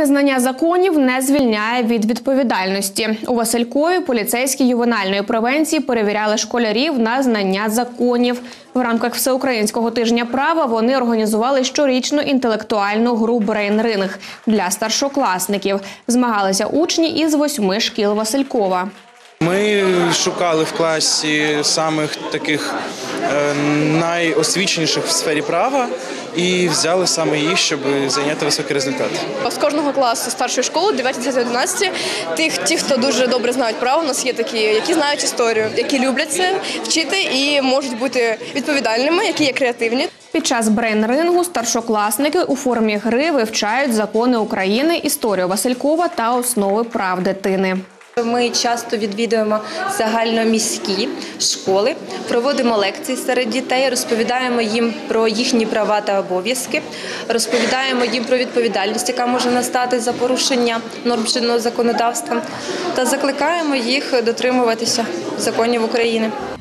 Незнання законів не звільняє від відповідальності. У Василькові поліцейські ювенальної превенції перевіряли школярів на знання законів. В рамках Всеукраїнського тижня права вони організували щорічну інтелектуальну гру «Брейн-ринг» для старшокласників. Змагалися учні із 8 шкіл Василькова. Ми шукали в класі самих таких найосвіченіших в сфері права і взяли саме їх, щоб зайняти високий результат. З кожного класу старшої школи, 9, 10, 11, ті, хто дуже добре знають право, у нас є такі, які знають історію, які люблять це вчити і можуть бути відповідальними, які є креативні. Під час брейн-рингу старшокласники у формі гри вивчають закони України, історію Василькова та основи прав дитини. Ми часто відвідуємо загальноміські школи, проводимо лекції серед дітей, розповідаємо їм про їхні права та обов'язки, розповідаємо їм про відповідальність, яка може настати за порушення норм чинного законодавства, та закликаємо їх дотримуватися законів України.